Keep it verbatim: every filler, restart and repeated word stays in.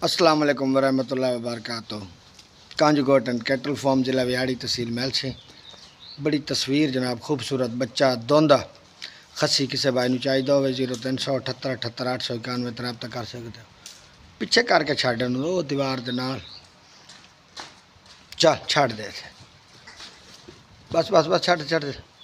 अस्सलाम वालेकुम वरहमतुल्लाहि वबरकातुहू। कांजगोट एंड कैटल फार्म जिला विहाड़ी तहसील महल से बड़ी तस्वीर जनाब खूबसूरत बच्चा दोंदा खसी किसी भाई नूं चाहिदा होवे जीरो तीन सौ अठहत्तर अठहत्तर आठ सौ इक्यानवे ते रब्ता कर सकते हो। पिछे करके छड्डन वो दीवार दे नाल चल छड़ दे बस बस बस छड़ छड़